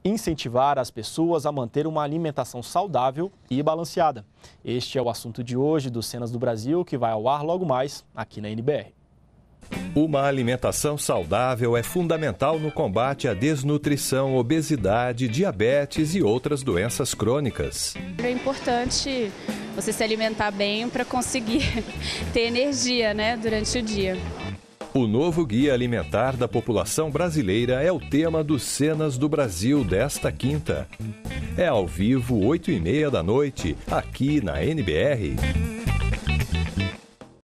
incentivar as pessoas a manter uma alimentação saudável e balanceada. Este é o assunto de hoje do Cenas do Brasil, que vai ao ar logo mais aqui na NBR. Uma alimentação saudável é fundamental no combate à desnutrição, obesidade, diabetes e outras doenças crônicas. É importante você se alimentar bem para conseguir ter energia, durante o dia. O novo Guia Alimentar da População Brasileira é o tema dos Cenas do Brasil desta quinta. É ao vivo, 20h30, aqui na NBR.